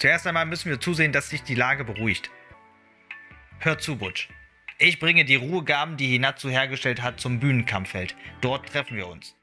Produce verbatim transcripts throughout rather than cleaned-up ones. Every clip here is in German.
Zuerst einmal müssen wir zusehen, dass sich die Lage beruhigt. Hört zu, Butch. Ich bringe die Ruhegaben, die Hinatsu hergestellt hat, zum Bühnenkampffeld. Dort treffen wir uns.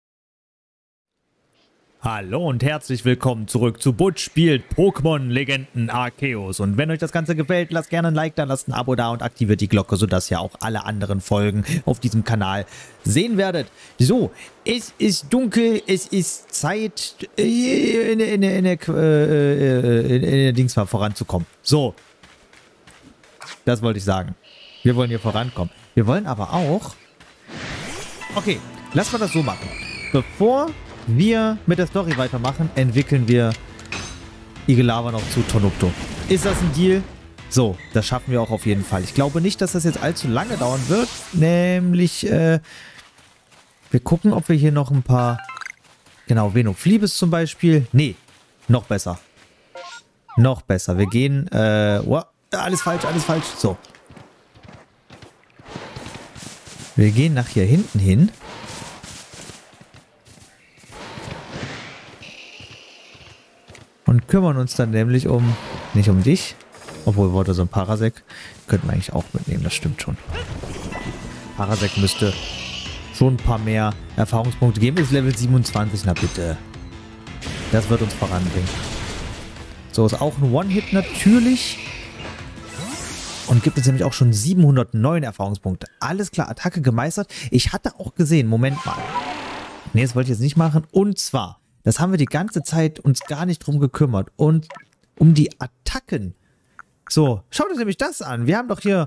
Hallo und herzlich willkommen zurück zu Butch spielt Pokémon Legenden Arceus. Und wenn euch das Ganze gefällt, lasst gerne ein Like da, lasst ein Abo da und aktiviert die Glocke, sodass ihr auch alle anderen Folgen auf diesem Kanal sehen werdet. So, es ist dunkel, es ist Zeit, in, in, in, in, in, in der Dings mal voranzukommen. So, das wollte ich sagen. Wir wollen hier vorankommen. Wir wollen aber auch... Okay, lass mal das so machen. Bevor wir mit der Story weitermachen, entwickeln wir Igelava noch zu Tonopto. Ist das ein Deal? So, das schaffen wir auch auf jeden Fall. Ich glaube nicht, dass das jetzt allzu lange dauern wird. Nämlich, äh, wir gucken, ob wir hier noch ein paar... Genau, Venoflibes zum Beispiel. Nee, noch besser. Noch besser. Wir gehen, äh, oh, alles falsch, alles falsch. So. Wir gehen nach hier hinten hin. Und kümmern uns dann nämlich um, nicht um dich, obwohl wurde so ein Parasek, könnten wir eigentlich auch mitnehmen, das stimmt schon. Parasek müsste schon ein paar mehr Erfahrungspunkte geben, ist Level siebenundzwanzig, na bitte. Das wird uns voranbringen. So, ist auch ein One-Hit natürlich. Und gibt uns nämlich auch schon siebenhundertneun Erfahrungspunkte. Alles klar, Attacke gemeistert. Ich hatte auch gesehen, Moment mal. Ne, das wollte ich jetzt nicht machen. Und zwar... Das haben wir die ganze Zeit uns gar nicht drum gekümmert. Und um die Attacken. So, schaut euch nämlich das an. Wir haben doch hier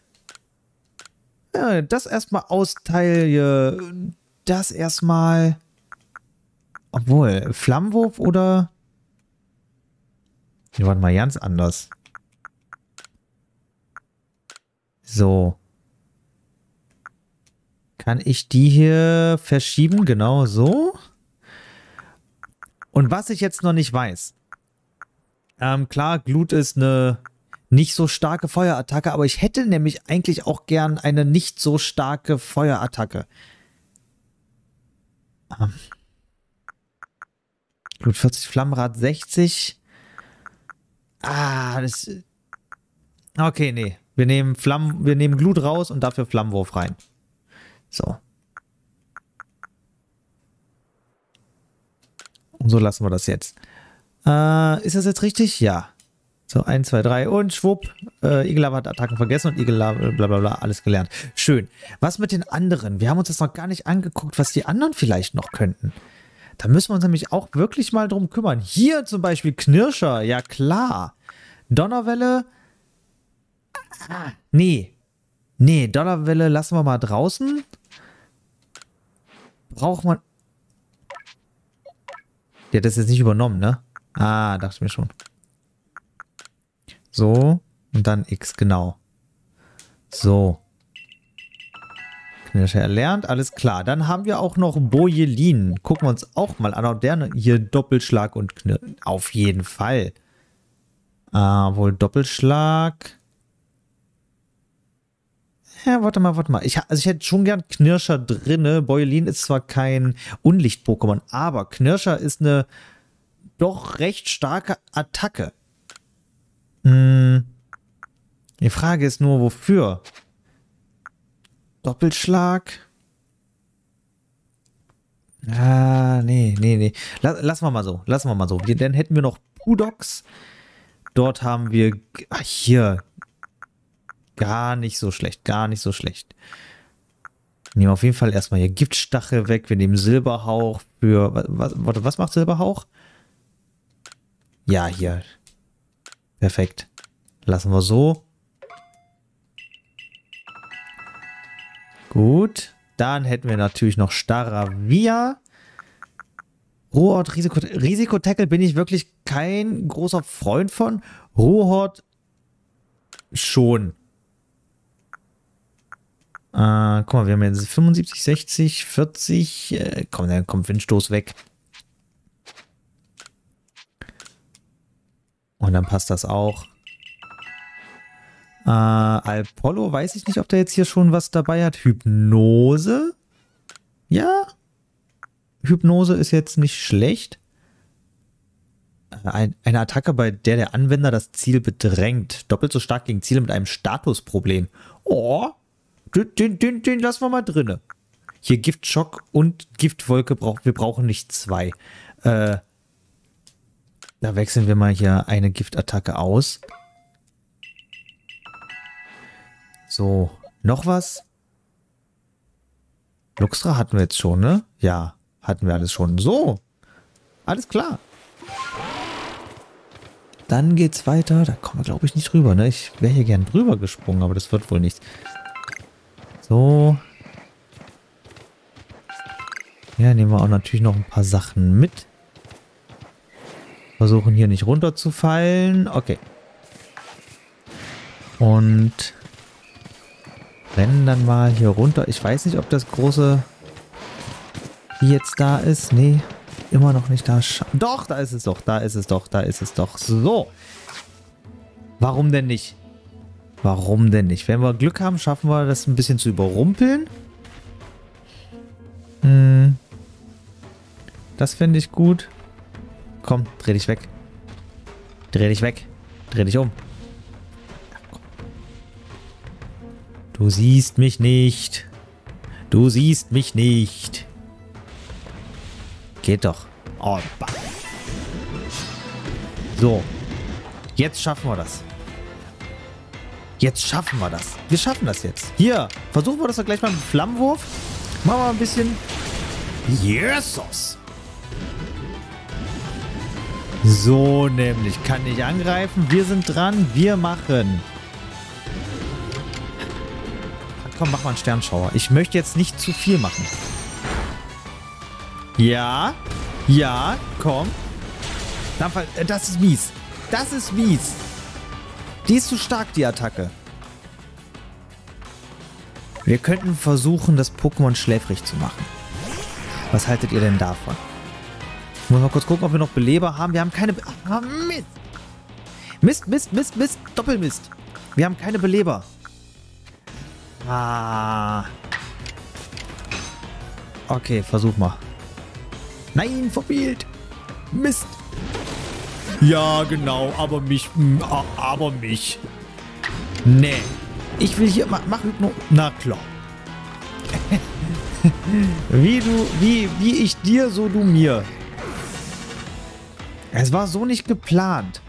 ja, das erstmal austeilen. Das erstmal. Obwohl, Flammenwurf oder... Die waren mal ganz anders. So. Kann ich die hier verschieben? Genau so. Und was ich jetzt noch nicht weiß, ähm, klar, Glut ist eine nicht so starke Feuerattacke, aber ich hätte nämlich eigentlich auch gern eine nicht so starke Feuerattacke. Ähm, Glut vierzig, Flammenrad sechzig. Ah, das... Okay, nee. Wir nehmen, Flammen, wir nehmen Glut raus und dafür Flammenwurf rein. So. Und so lassen wir das jetzt. Äh, ist das jetzt richtig? Ja. So, eins, zwei, drei und schwupp. Äh, Igelava hat Attacken vergessen und Igelava, bla bla bla, alles gelernt. Schön. Was mit den anderen? Wir haben uns das noch gar nicht angeguckt, was die anderen vielleicht noch könnten. Da müssen wir uns nämlich auch wirklich mal drum kümmern. Hier zum Beispiel Knirscher. Ja, klar. Donnerwelle. Ah, nee. Nee, Donnerwelle lassen wir mal draußen. Braucht man... Der hat das jetzt nicht übernommen, ne? Ah, dachte ich mir schon. So. Und dann X, genau. So. Knirscher erlernt, alles klar. Dann haben wir auch noch Bojelin. Gucken wir uns auch mal an. Ob der hier Doppelschlag und Knirscher. Auf jeden Fall. Ah, wohl Doppelschlag. Ja, warte mal, warte mal. Ich, also ich hätte schon gern Knirscher drinne. Bojelin ist zwar kein Unlicht-Pokémon, aber Knirscher ist eine doch recht starke Attacke. Hm. Die Frage ist nur, wofür? Doppelschlag? Ah, nee, nee, nee. Lass, lassen wir mal so. Lassen wir mal so. Dann hätten wir noch Pudox. Dort haben wir... Ach, hier... Gar nicht so schlecht, gar nicht so schlecht. Wir nehmen auf jeden Fall erstmal hier Giftstachel weg. Wir nehmen Silberhauch für... Was, was, was macht Silberhauch? Ja, hier. Perfekt. Lassen wir so. Gut. Dann hätten wir natürlich noch Staravia. Rohort, Risiko, Risikotackle bin ich wirklich kein großer Freund von. Rohort schon. Äh, guck mal, wir haben jetzt fünfundsiebzig, sechzig, vierzig. Äh, komm, dann kommt Windstoß weg. Und dann passt das auch. Äh, Apollo, weiß ich nicht, ob der jetzt hier schon was dabei hat. Hypnose? Ja. Hypnose ist jetzt nicht schlecht. Ein, eine Attacke, bei der der Anwender das Ziel bedrängt. Doppelt so stark gegen Ziele mit einem Statusproblem. Oh, den, den, den, den lassen wir mal drinne. Hier Giftschock und Giftwolke. Brauch, wir brauchen nicht zwei. Äh, da wechseln wir mal hier eine Giftattacke aus. So, noch was? Luxra hatten wir jetzt schon, ne? Ja, hatten wir alles schon. So, alles klar. Dann geht's weiter. Da kommen wir, glaube ich, nicht rüber, ne? Ich wäre hier gern drüber gesprungen, aber das wird wohl nicht. So. Ja, nehmen wir auch natürlich noch ein paar Sachen mit. Versuchen hier nicht runterzufallen. Okay. Und rennen dann mal hier runter. Ich weiß nicht, ob das große Vieh jetzt da ist. Nee. Immer noch nicht da. Doch, da ist es doch. Da ist es doch. Da ist es doch. So. Warum denn nicht? Warum denn nicht? Wenn wir Glück haben, schaffen wir das ein bisschen zu überrumpeln. Hm. Das finde ich gut. Komm, dreh dich weg. Dreh dich weg. Dreh dich um. Du siehst mich nicht. Du siehst mich nicht. Geht doch. Oh, bah. So. Jetzt schaffen wir das. Jetzt schaffen wir das. Wir schaffen das jetzt. Hier. Versuchen wir das doch gleich mal mit Flammenwurf. Machen wir ein bisschen. Jesus. So nämlich. Kann nicht angreifen. Wir sind dran. Wir machen. Komm, mach mal einen Sternschauer. Ich möchte jetzt nicht zu viel machen. Ja. Ja. Komm. Das ist mies. Das ist mies. Die ist zu stark, die Attacke. Wir könnten versuchen, das Pokémon schläfrig zu machen. Was haltet ihr denn davon? Ich muss mal kurz gucken, ob wir noch Beleber haben. Wir haben keine... Be ah, Mist. Mist, Mist, Mist, Mist. Doppelmist. Wir haben keine Beleber. Ah. Okay, versuch mal. Nein, verfehlt. Mist. Ja, genau, aber mich, mh, aber mich. Nee. Ich will hier, mach, mach Hypno. Na klar. Wie du, wie, wie ich dir, so du mir. Es war so nicht geplant.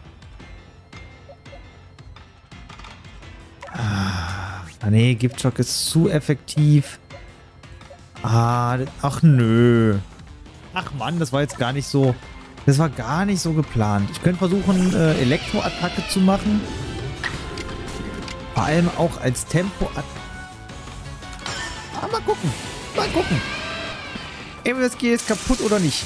Ah, nee, Giftschock ist zu effektiv. Ah, ach nö. Ach Mann, das war jetzt gar nicht so... Das war gar nicht so geplant. Ich könnte versuchen, äh, Elektroattacke zu machen. Vor allem auch als Tempo-Attacke. Ah, mal gucken. Mal gucken. M S G ist kaputt oder nicht.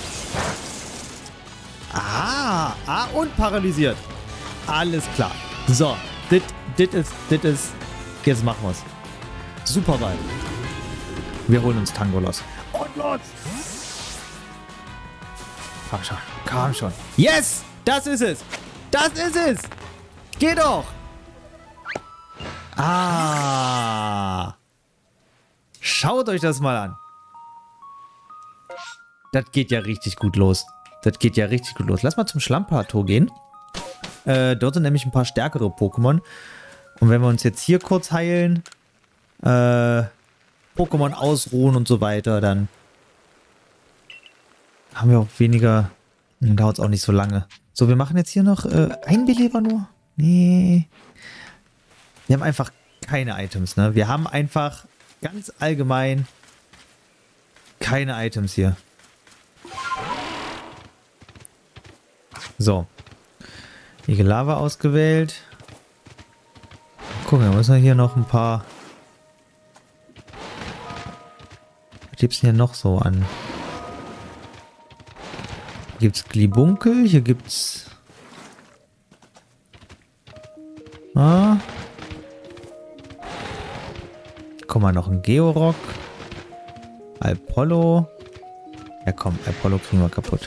Ah, ah, und paralysiert. Alles klar. So, das ist, das ist... Jetzt machen wir es. Super Ball. Wir holen uns Tangolos. Und los! Komm schon, komm schon. Yes! Das ist es! Das ist es! Geh doch! Ah! Schaut euch das mal an. Das geht ja richtig gut los. Das geht ja richtig gut los. Lass mal zum Schlammpato gehen. Äh, dort sind nämlich ein paar stärkere Pokémon. Und wenn wir uns jetzt hier kurz heilen, äh, Pokémon ausruhen und so weiter, dann haben wir auch weniger, dann dauert es auch nicht so lange. So, wir machen jetzt hier noch äh, ein Beleber nur. Nee. Wir haben einfach keine Items, ne? Wir haben einfach ganz allgemein keine Items hier. So. Igelava ausgewählt. Gucken, da müssen wir hier noch ein paar... Was gibt's denn hier noch so an? Hier gibt's Glibunkel, hier gibt's... Ah. Guck mal, noch ein Georock. Alpollo. Ja komm, Alpollo kriegen wir kaputt.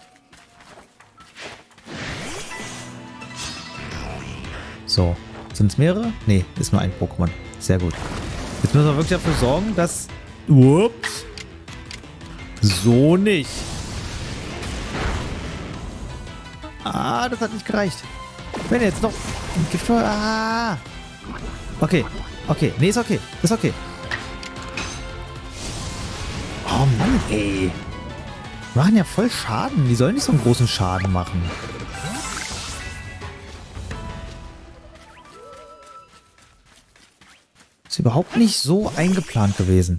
So. Sind es mehrere? Nee, ist nur ein Pokémon. Sehr gut. Jetzt müssen wir wirklich dafür sorgen, dass... Ups. So nicht. Ah, das hat nicht gereicht. Wenn jetzt noch... Ah. Okay, okay. Nee, ist okay. Ist okay. Oh Mann, ey. Die machen ja voll Schaden. Die sollen nicht so einen großen Schaden machen. Ist überhaupt nicht so eingeplant gewesen.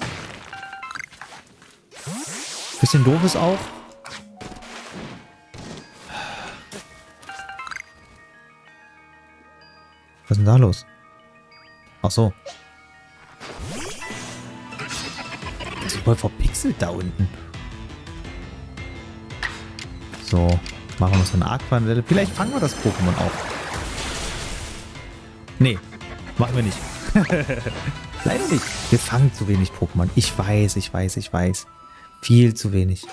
Bisschen doof ist auch. Was ist denn da los? Ach so. Das ist voll verpixelt da unten. So. Machen wir noch so eine Aquanwelle. Vielleicht fangen wir das Pokémon auch. Nee. Machen wir nicht. Leider nicht. Wir fangen zu wenig Pokémon. Ich weiß, ich weiß, ich weiß. Viel zu wenig.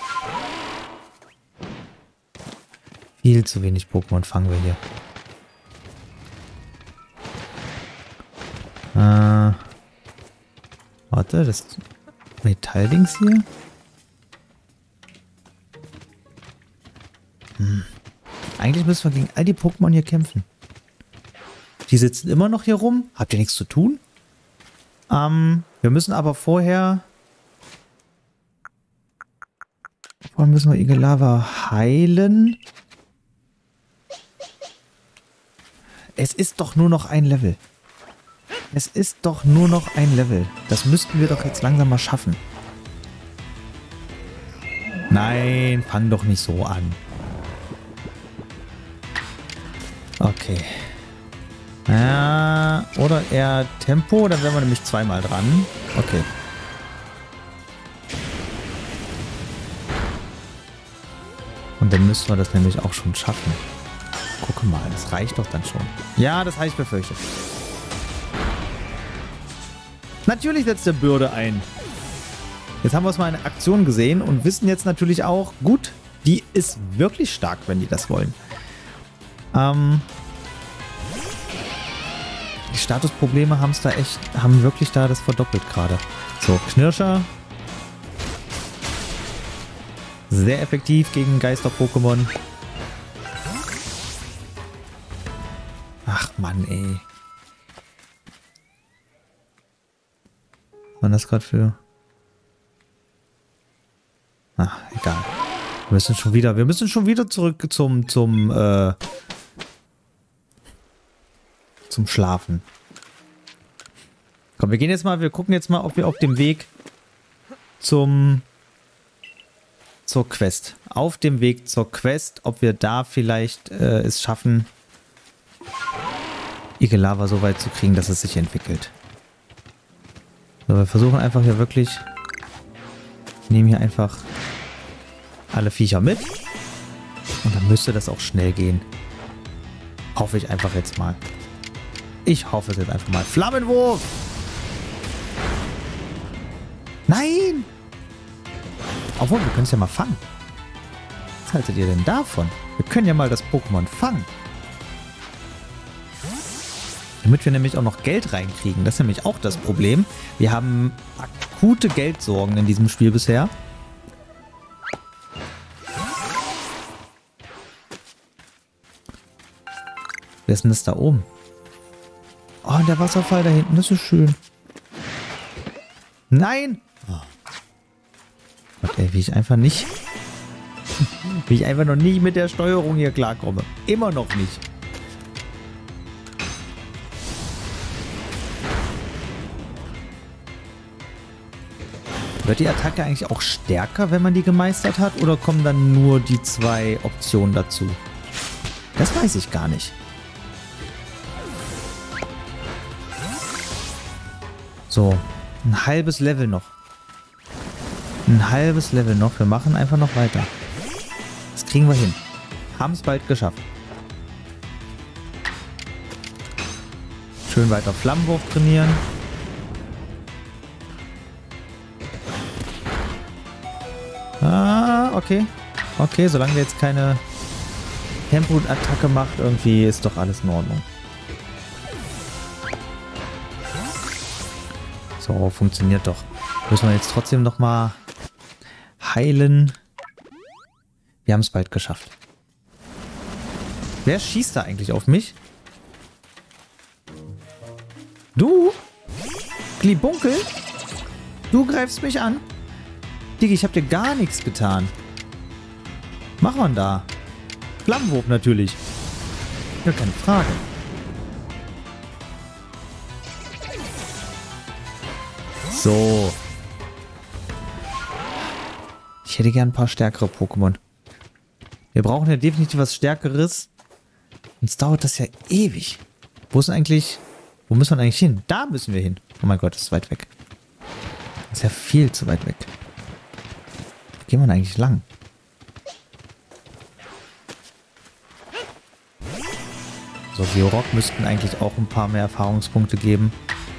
Viel zu wenig Pokémon fangen wir hier. Äh, warte, das Metalldings hier? Hm. Eigentlich müssen wir gegen all die Pokémon hier kämpfen. Die sitzen immer noch hier rum. Habt ihr nichts zu tun? Ähm, wir müssen aber vorher... Vorher müssen wir Igelava heilen. Es ist doch nur noch ein Level. Es ist doch nur noch ein Level. Das müssten wir doch jetzt langsam mal schaffen. Nein, fang doch nicht so an. Okay. Ja, oder eher Tempo, dann wären wir nämlich zweimal dran. Okay. Und dann müssten wir das nämlich auch schon schaffen. Guck mal, das reicht doch dann schon. Ja, das habe ich befürchtet. Natürlich setzt der Bürde ein. Jetzt haben wir uns mal eine Aktion gesehen und wissen jetzt natürlich auch, gut, die ist wirklich stark, wenn die das wollen. Ähm, die Statusprobleme haben es da echt, haben wirklich da das verdoppelt gerade. So, Knirscher. Sehr effektiv gegen Geister-Pokémon. Ach Mann, ey. Was war das gerade für... Ach, egal. Wir müssen schon wieder, wir müssen schon wieder zurück zum, zum, äh, zum Schlafen. Komm, wir gehen jetzt mal, wir gucken jetzt mal, ob wir auf dem Weg zum, zur Quest, auf dem Weg zur Quest, ob wir da vielleicht äh, es schaffen, Igelava so weit zu kriegen, dass es sich entwickelt. So, wir versuchen einfach hier wirklich, nehmen hier einfach alle Viecher mit und dann müsste das auch schnell gehen. Hoffe ich einfach jetzt mal. Ich hoffe es jetzt einfach mal. Flammenwurf! Nein! Obwohl, wir können es ja mal fangen. Was haltet ihr denn davon? Wir können ja mal das Pokémon fangen. Damit wir nämlich auch noch Geld reinkriegen. Das ist nämlich auch das Problem. Wir haben akute Geldsorgen in diesem Spiel bisher. Wer ist denn das da oben? Oh, der Wasserfall da hinten, das ist schön. Nein! Oh. Gott, ey, wie ich einfach nicht... wie ich einfach noch nicht mit der Steuerung hier klarkomme. Immer noch nicht. Wird die Attacke eigentlich auch stärker, wenn man die gemeistert hat? Oder kommen dann nur die zwei Optionen dazu? Das weiß ich gar nicht. So, ein halbes Level noch. Ein halbes Level noch. Wir machen einfach noch weiter. Das kriegen wir hin. Haben es bald geschafft. Schön weiter Flammenwurf trainieren. Ah, okay. Okay, solange wir jetzt keine Tempo-Attacke macht, irgendwie ist doch alles in Ordnung. So, funktioniert doch. Müssen wir jetzt trotzdem noch mal heilen. Wir haben es bald geschafft. Wer schießt da eigentlich auf mich? Du? Glibunkel? Du greifst mich an? Digga, ich hab dir gar nichts getan. Mach man da. Flammenwurf natürlich. Ja, keine Frage. So. Ich hätte gern ein paar stärkere Pokémon. Wir brauchen ja definitiv was Stärkeres. Sonst dauert das ja ewig. Wo ist denn eigentlich... Wo müssen wir eigentlich hin? Da müssen wir hin. Oh mein Gott, das ist weit weg. Das ist ja viel zu weit weg. Wo gehen wir denn eigentlich lang? So, Georock müssten eigentlich auch ein paar mehr Erfahrungspunkte geben.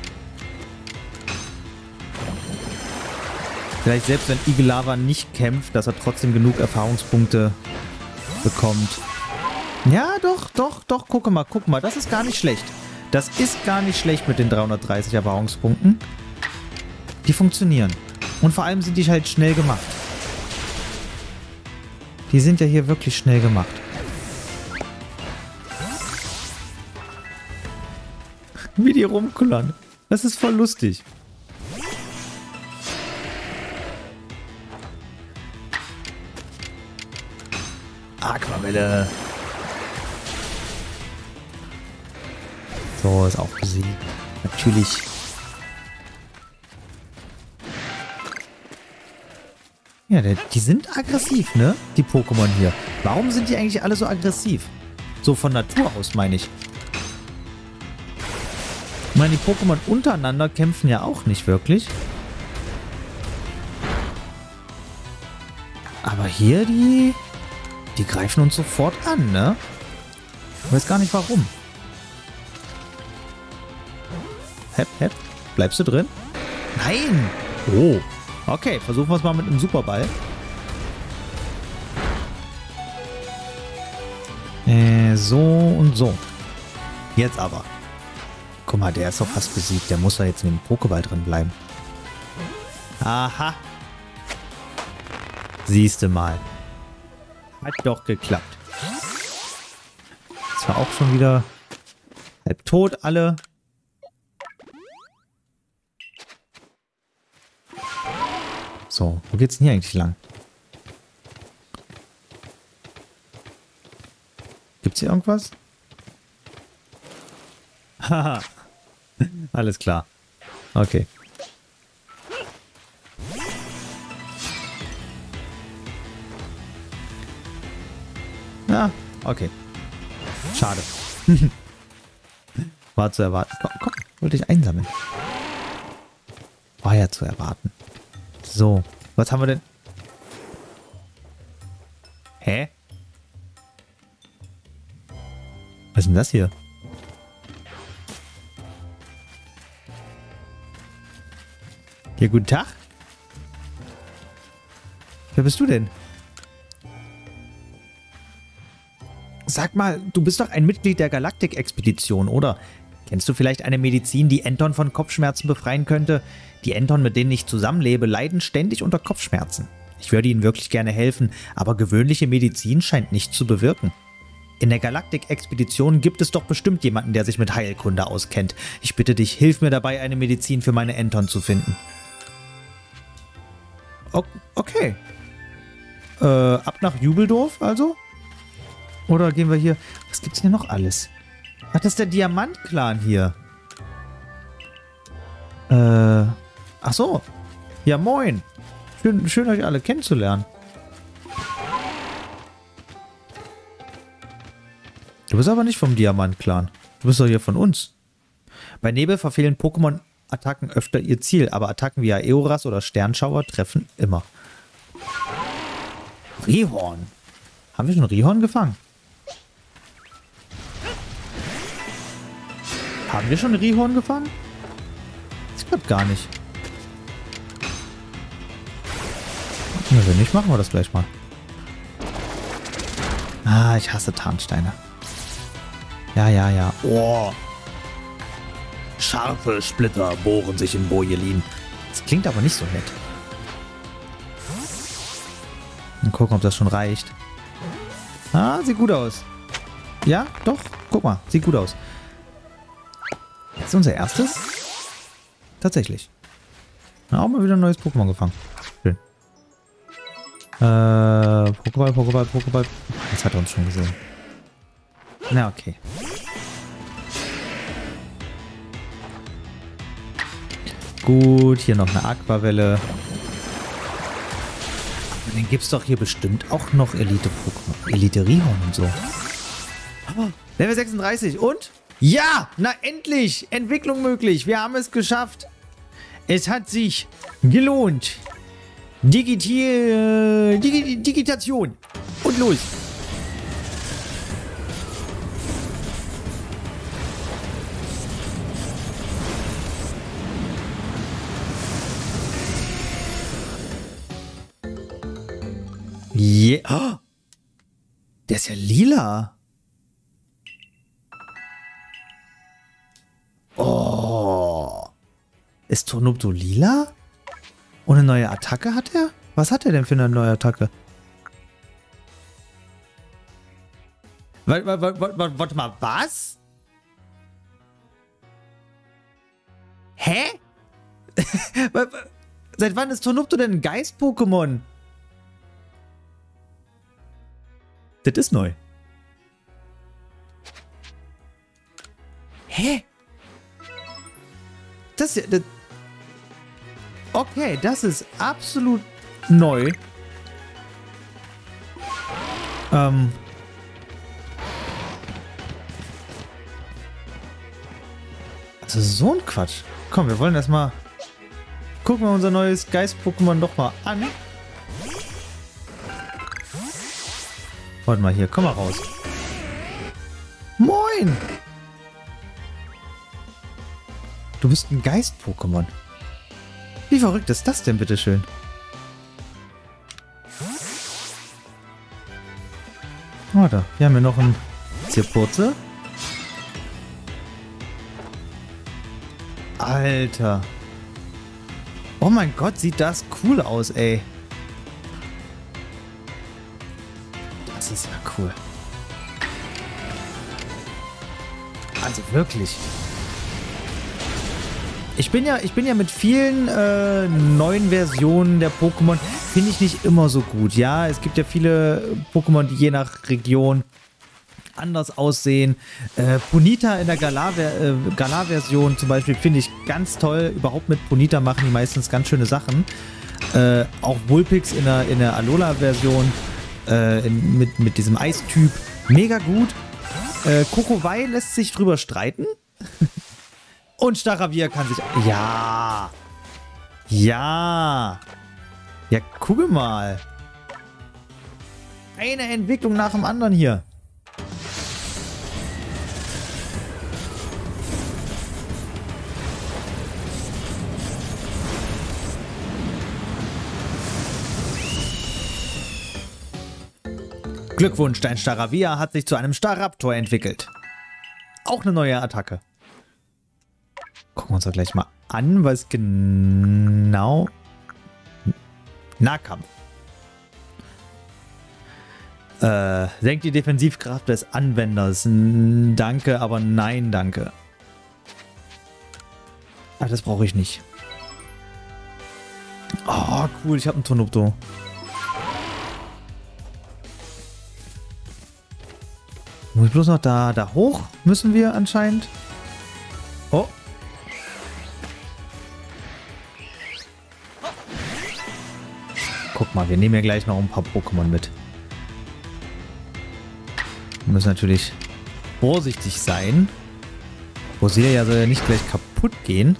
Vielleicht selbst wenn Igelava nicht kämpft, dass er trotzdem genug Erfahrungspunkte bekommt. Ja, doch, doch, doch, guck mal, guck mal, das ist gar nicht schlecht. Das ist gar nicht schlecht mit den dreihundertdreißig Erfahrungspunkten. Die funktionieren. Und vor allem sind die halt schnell gemacht. Die sind ja hier wirklich schnell gemacht. Wie die rumkullern. Das ist voll lustig. Aquavelle. So, ist auch besiegt. Natürlich. Ja, der, die sind aggressiv, ne? Die Pokémon hier. Warum sind die eigentlich alle so aggressiv? So von Natur aus, meine ich. Ich meine, die Pokémon untereinander kämpfen ja auch nicht wirklich. Aber hier, die... Die greifen uns sofort an, ne? Ich weiß gar nicht warum. Hep, hep. Bleibst du drin? Nein! Oh. Okay, versuchen wir es mal mit einem Superball. Äh, so und so. Jetzt aber. Guck mal, der ist doch fast besiegt. Der muss da jetzt in dem Pokéball drin bleiben. Aha. Siehste mal. Hat doch geklappt. Das war auch schon wieder halb tot, alle. So, wo geht's denn hier eigentlich lang? Gibt's hier irgendwas? Haha. Alles klar. Okay. Ja, okay. Schade. War zu erwarten. Komm, komm, wollte ich einsammeln. War ja zu erwarten. So, was haben wir denn? Hä? Was ist denn das hier? Ja, guten Tag. Wer bist du denn? Sag mal, du bist doch ein Mitglied der Galaktik-Expedition, oder? Kennst du vielleicht eine Medizin, die Enton von Kopfschmerzen befreien könnte? Die Enton, mit denen ich zusammenlebe, leiden ständig unter Kopfschmerzen. Ich würde ihnen wirklich gerne helfen, aber gewöhnliche Medizin scheint nichts zu bewirken. In der Galaktik-Expedition gibt es doch bestimmt jemanden, der sich mit Heilkunde auskennt. Ich bitte dich, hilf mir dabei, eine Medizin für meine Enton zu finden. O- okay. Äh, ab nach Jubeldorf also? Oder gehen wir hier... Was gibt's hier noch alles? Ach, das ist der Diamant-Clan hier. Äh... Ach so. Ja, moin. Schön, schön euch alle kennenzulernen. Du bist aber nicht vom Diamant-Clan. Du bist doch hier von uns. Bei Nebel verfehlen Pokémon-Attacken öfter ihr Ziel, aber Attacken wie Aeoras oder Sternschauer treffen immer. Rihorn. Haben wir schon Rihorn gefangen? Haben wir schon Rihorn gefangen? Ich glaube gar nicht. Ja, wenn nicht, machen wir das gleich mal. Ah, ich hasse Tarnsteine. Ja, ja, ja. Oh. Scharfe Splitter bohren sich in Bojelin. Das klingt aber nicht so nett. Mal gucken, ob das schon reicht. Ah, sieht gut aus. Ja, doch. Guck mal, sieht gut aus. Das ist unser erstes. Tatsächlich. Na, auch mal wieder ein neues Pokémon gefangen. Schön. Äh, Pokéball, Pokéball, Pokéball. Das hat er uns schon gesehen. Na, okay. Gut, hier noch eine Aquavelle. Dann gibt es doch hier bestimmt auch noch Elite-Pokémon. Elite-Rihorn und so. Oh, Level sechsunddreißig. Und? Ja! Na endlich! Entwicklung möglich. Wir haben es geschafft. Es hat sich gelohnt. Digiti äh, Digi Digitation. Und los. Yeah. Oh, der ist ja lila. Oh. Ist Tonopto lila? Und eine neue Attacke hat er? Was hat er denn für eine neue Attacke? Warte, warte, warte, warte mal, was? Hä? Seit wann ist Tonopto denn ein Geist-Pokémon? Das ist neu. Hä? Das ist ja... Das okay, das ist absolut neu. Ähm... Also so ein Quatsch. Komm, wir wollen erstmal... Gucken wir unser neues Geist-Pokémon doch mal an. Warte mal hier, komm mal raus. Moin! Du bist ein Geist-Pokémon. Wie verrückt ist das denn, bitteschön? Warte, wir haben hier noch einen Zierpurze. Alter. Oh mein Gott, sieht das cool aus, ey. Das ist ja cool. Also wirklich. Ich bin ja, ich bin ja mit vielen äh, neuen Versionen der Pokémon, finde ich nicht immer so gut. Ja, es gibt ja viele Pokémon, die je nach Region anders aussehen. Äh, Ponyta in der Galar-Version äh, Galar zum Beispiel finde ich ganz toll. Überhaupt mit Ponyta machen die meistens ganz schöne Sachen. Äh, auch Vulpix in der, in der Alola-Version äh, in, mit, mit diesem Eistyp. Mega gut. Äh, Kokowai lässt sich drüber streiten. Und Staravia kann sich... Ja. Ja. Ja, guck mal. Eine Entwicklung nach dem anderen hier. Glückwunsch, dein Staravia hat sich zu einem Staraptor entwickelt. Auch eine neue Attacke. Gucken wir uns doch gleich mal an, was genau... Nahkampf. Äh, senkt die Defensivkraft des Anwenders. N danke, aber nein, danke. Ah, das brauche ich nicht. Oh, cool, ich habe einen Tonopto. Muss ich bloß noch da, da hoch? Müssen wir anscheinend. Oh. Guck mal, wir nehmen ja gleich noch ein paar Pokémon mit. Wir müssen natürlich vorsichtig sein. Roselia soll ja nicht gleich kaputt gehen.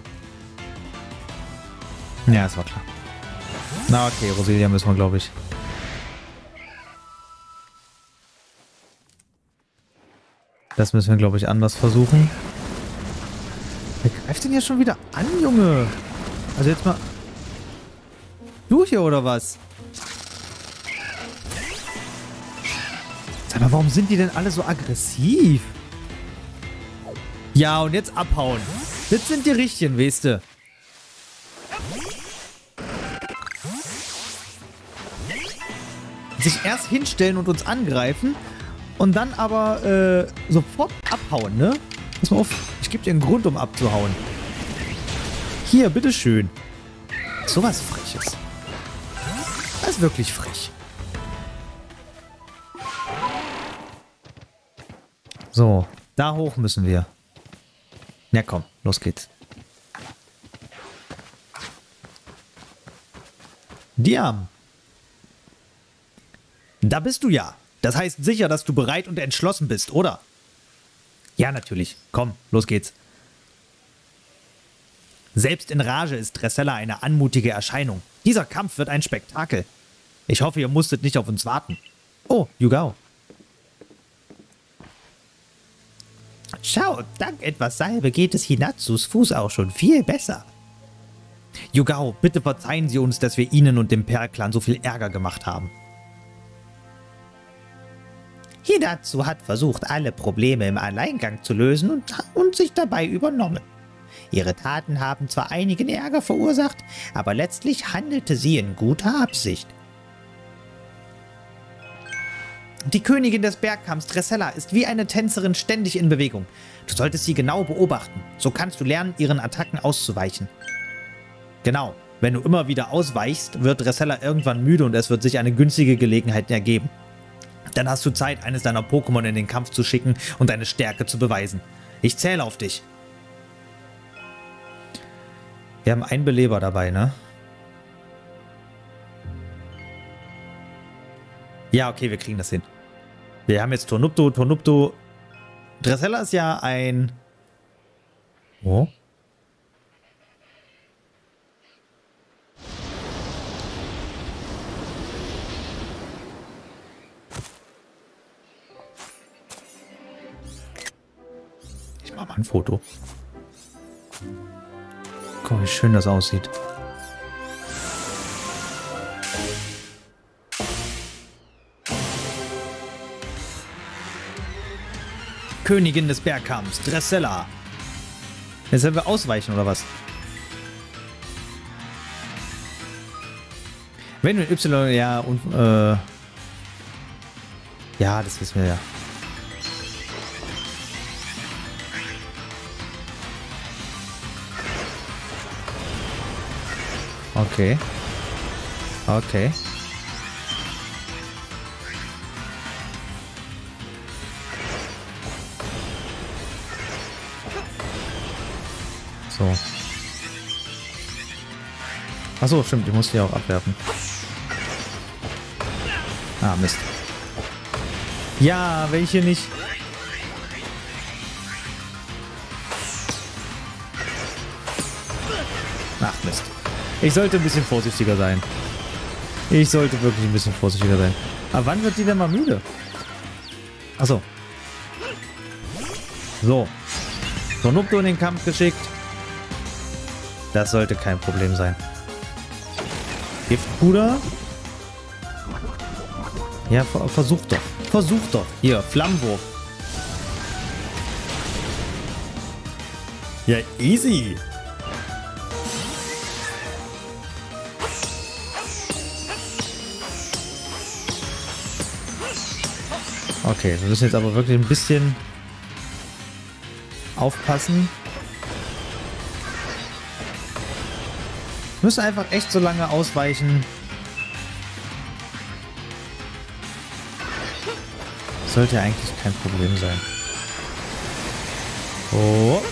Ja, das war klar. Na okay, Roselia müssen wir, glaube ich. Das müssen wir, glaube ich, anders versuchen. Wer greift denn hier schon wieder an, Junge? Also jetzt mal... Du hier, oder was? Sag mal, warum sind die denn alle so aggressiv? Ja, und jetzt abhauen. Das sind die Richtigen, weißt du. Sich erst hinstellen und uns angreifen und dann aber äh, sofort abhauen, ne? Pass mal auf, ich gebe dir einen Grund, um abzuhauen. Hier, bitteschön. So was Freches. Das ist wirklich frech. So, da hoch müssen wir. Na komm, los geht's. Diam. Da bist du ja. Das heißt sicher, dass du bereit und entschlossen bist, oder? Ja, natürlich. Komm, los geht's. Selbst in Rage ist Dressella eine anmutige Erscheinung. Dieser Kampf wird ein Spektakel. Ich hoffe, ihr musstet nicht auf uns warten. Oh, Yugao. Schau, dank etwas Salbe geht es Hinatsus Fuß auch schon viel besser. Yugao, bitte verzeihen Sie uns, dass wir Ihnen und dem Perl-Clan so viel Ärger gemacht haben. Hinatsu hat versucht, alle Probleme im Alleingang zu lösen und, und sich dabei übernommen. Ihre Taten haben zwar einigen Ärger verursacht, aber letztlich handelte sie in guter Absicht. Die Königin des Bergkamms, Dressella, ist wie eine Tänzerin ständig in Bewegung. Du solltest sie genau beobachten. So kannst du lernen, ihren Attacken auszuweichen. Genau. Wenn du immer wieder ausweichst, wird Dressella irgendwann müde und es wird sich eine günstige Gelegenheit ergeben. Dann hast du Zeit, eines deiner Pokémon in den Kampf zu schicken und deine Stärke zu beweisen. Ich zähle auf dich. Wir haben einen Beleber dabei, ne? Ja, okay, wir kriegen das hin. Wir haben jetzt Tornupto, Tornupto. Dressella ist ja ein... Oh. Ich mach mal ein Foto. Guck mal, wie schön das aussieht. Königin des Bergkamms, Dressella. Jetzt sollen wir ausweichen, oder was? Wenn du Y, ja, und, äh... ja, das wissen wir ja. Okay. Okay. So. Achso, stimmt, die musst du ja auch abwerfen. Ah, Mist. Ja, welche nicht? Ach, Mist. Ich sollte ein bisschen vorsichtiger sein. Ich sollte wirklich ein bisschen vorsichtiger sein. Aber wann wird die denn mal müde? Achso. So. Tornupto in den Kampf geschickt. Das sollte kein Problem sein. Giftpuder. Ja, versuch doch. Versuch doch. Hier, Flammenwurf. Ja, easy. Okay, wir müssen jetzt aber wirklich ein bisschen aufpassen. Wir müssen einfach echt so lange ausweichen. Sollte ja eigentlich kein Problem sein. Oh.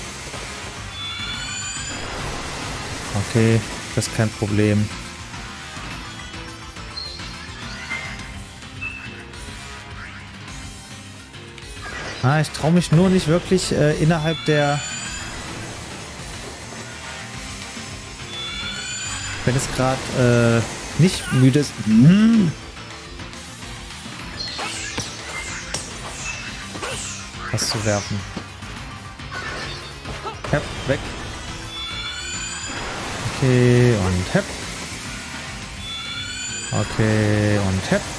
Okay, das ist kein Problem. Ah, ich traue mich nur nicht wirklich äh, innerhalb der... Wenn es gerade äh, nicht müde ist... Mm. Was zu werfen. Hepp, weg. Okay, und hepp. Okay, und hepp.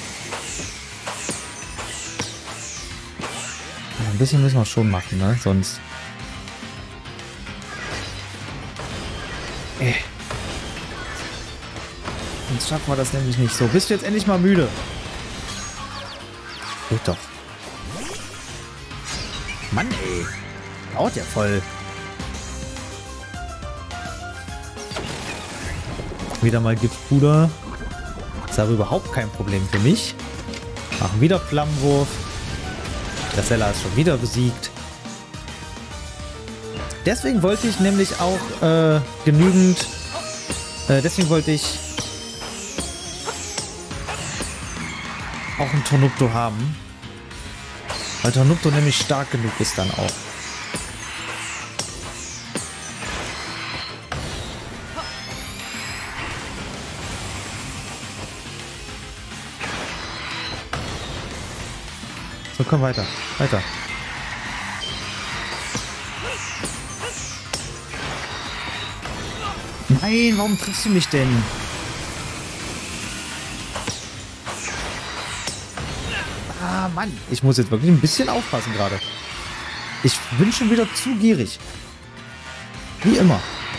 Ein bisschen müssen wir schon machen, ne? Sonst... Äh. Sonst schaffen wir das nämlich nicht so. Bist du jetzt endlich mal müde? Geht doch. Mann, ey. Dauert ja voll. Wieder mal Giftpuder. Ist aber überhaupt kein Problem für mich. Machen wieder Flammenwurf. Dressella ist schon wieder besiegt. Deswegen wollte ich nämlich auch äh, genügend... Äh, deswegen wollte ich auch einen Tornupto haben. Weil Tornupto nämlich stark genug ist dann auch. So, komm weiter. Weiter. Nein, warum triffst du mich denn? Ah, Mann. Ich muss jetzt wirklich ein bisschen aufpassen gerade. Ich bin schon wieder zu gierig. Wie immer.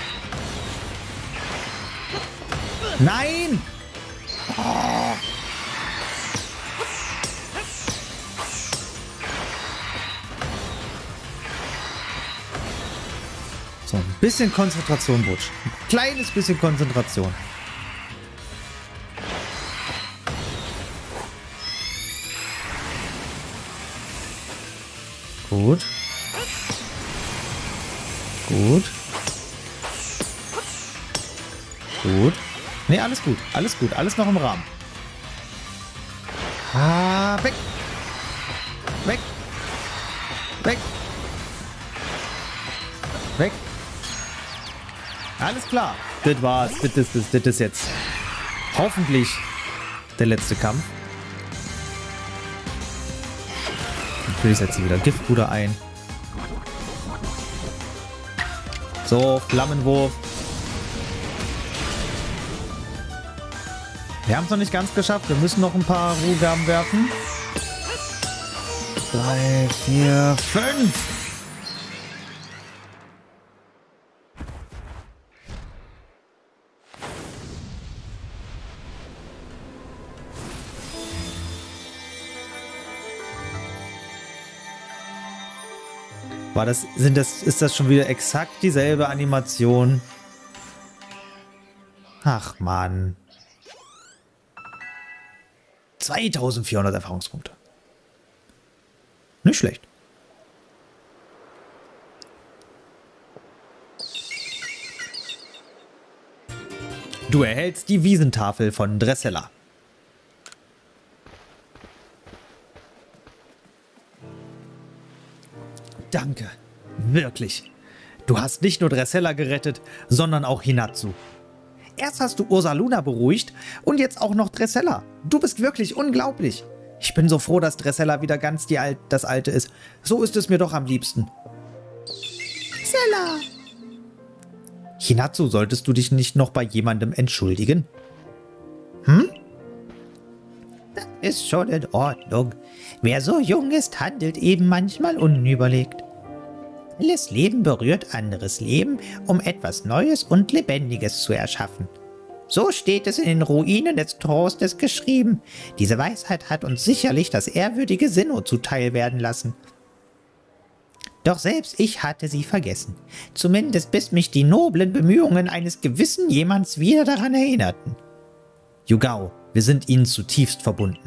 Nein! Oh. So, ein bisschen Konzentration, Butch. Ein kleines bisschen Konzentration. Gut. Gut. Gut. Nee, alles gut. Alles gut. Alles noch im Rahmen. Ah, weg. Weg. Weg. Weg. Alles klar. Das war's. Das ist, das, das ist jetzt hoffentlich der letzte Kampf. Natürlich setze ich wieder Giftpuder ein. So, Flammenwurf. Wir haben es noch nicht ganz geschafft. Wir müssen noch ein paar Ruhgaben werfen. Drei, vier, fünf. War das, sind das, ist das schon wieder exakt dieselbe Animation? Ach, Mann. zweitausendvierhundert Erfahrungspunkte. Nicht schlecht. Du erhältst die Wiesentafel von Dressella. Danke. Wirklich. Du hast nicht nur Dressella gerettet, sondern auch Hinatsu. Erst hast du Ursaluna beruhigt und jetzt auch noch Dressella. Du bist wirklich unglaublich. Ich bin so froh, dass Dressella wieder ganz die Al- das Alte ist. So ist es mir doch am liebsten. Dressella! Hinatsu, solltest du dich nicht noch bei jemandem entschuldigen? Hm? Das ist schon in Ordnung. Wer so jung ist, handelt eben manchmal unüberlegt. Alles Leben berührt anderes Leben, um etwas Neues und Lebendiges zu erschaffen. So steht es in den Ruinen des Trostes geschrieben. Diese Weisheit hat uns sicherlich das ehrwürdige Sinnoh zuteil werden lassen. Doch selbst ich hatte sie vergessen. Zumindest bis mich die noblen Bemühungen eines gewissen Jemands wieder daran erinnerten. Yugao, wir sind ihnen zutiefst verbunden.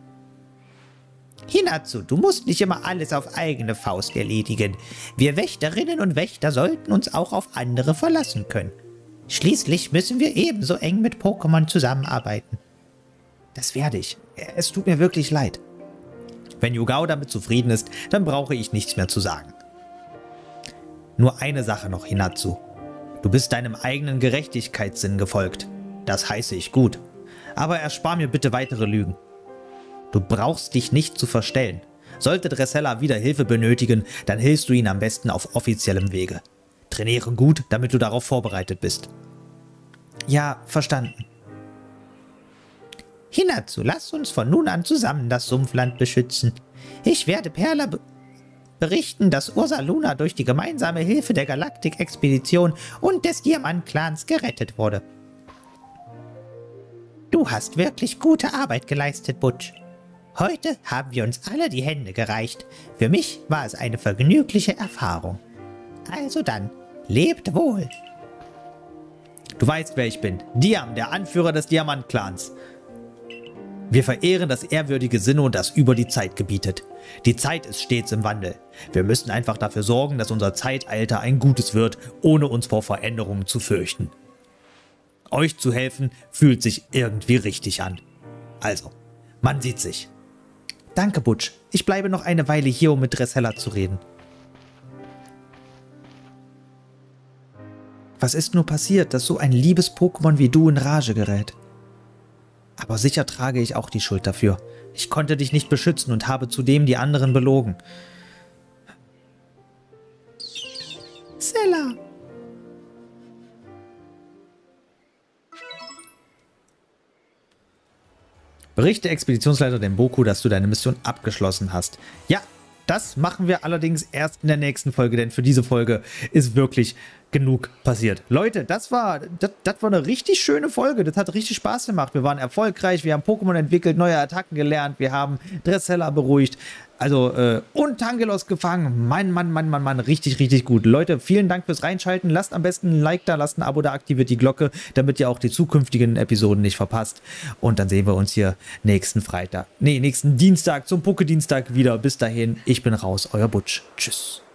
Hinatsu, du musst nicht immer alles auf eigene Faust erledigen. Wir Wächterinnen und Wächter sollten uns auch auf andere verlassen können. Schließlich müssen wir ebenso eng mit Pokémon zusammenarbeiten. Das werde ich. Es tut mir wirklich leid. Wenn Yugao damit zufrieden ist, dann brauche ich nichts mehr zu sagen. Nur eine Sache noch, Hinatsu. Du bist deinem eigenen Gerechtigkeitssinn gefolgt. Das heiße ich gut. Aber erspar mir bitte weitere Lügen. Du brauchst dich nicht zu verstellen. Sollte Dressella wieder Hilfe benötigen, dann hilfst du ihn am besten auf offiziellem Wege. Trainiere gut, damit du darauf vorbereitet bist. Ja, verstanden. Hinatsu, lass uns von nun an zusammen das Sumpfland beschützen. Ich werde Perla be berichten, dass Ursaluna durch die gemeinsame Hilfe der Galaktik-Expedition und des Diamant-Clans gerettet wurde. Du hast wirklich gute Arbeit geleistet, Butch. Heute haben wir uns alle die Hände gereicht. Für mich war es eine vergnügliche Erfahrung. Also dann, lebt wohl. Du weißt, wer ich bin. Diam, der Anführer des Diamant-Clans. Wir verehren das ehrwürdige Sinnoh, das über die Zeit gebietet. Die Zeit ist stets im Wandel. Wir müssen einfach dafür sorgen, dass unser Zeitalter ein gutes wird, ohne uns vor Veränderungen zu fürchten. Euch zu helfen, fühlt sich irgendwie richtig an. Also, man sieht sich. Danke, Butch. Ich bleibe noch eine Weile hier, um mit Dressella zu reden. Was ist nur passiert, dass so ein liebes Pokémon wie du in Rage gerät? Aber sicher trage ich auch die Schuld dafür. Ich konnte dich nicht beschützen und habe zudem die anderen belogen. Sella! Berichte Expeditionsleiter Denboku, dass du deine Mission abgeschlossen hast. Ja, das machen wir allerdings erst in der nächsten Folge, denn für diese Folge ist wirklich genug passiert. Leute, das war, das, das war eine richtig schöne Folge. Das hat richtig Spaß gemacht. Wir waren erfolgreich, wir haben Pokémon entwickelt, neue Attacken gelernt, wir haben Dressella beruhigt. Also, äh, und Tangelos gefangen. Mann, Mann, Mann, Mann, Mann, richtig, richtig gut. Leute, vielen Dank fürs Reinschalten. Lasst am besten ein Like da, lasst ein Abo da, aktiviert die Glocke, damit ihr auch die zukünftigen Episoden nicht verpasst. Und dann sehen wir uns hier nächsten Freitag, nee, nächsten Dienstag zum Pokédienstag wieder. Bis dahin, ich bin raus, euer Butch. Tschüss.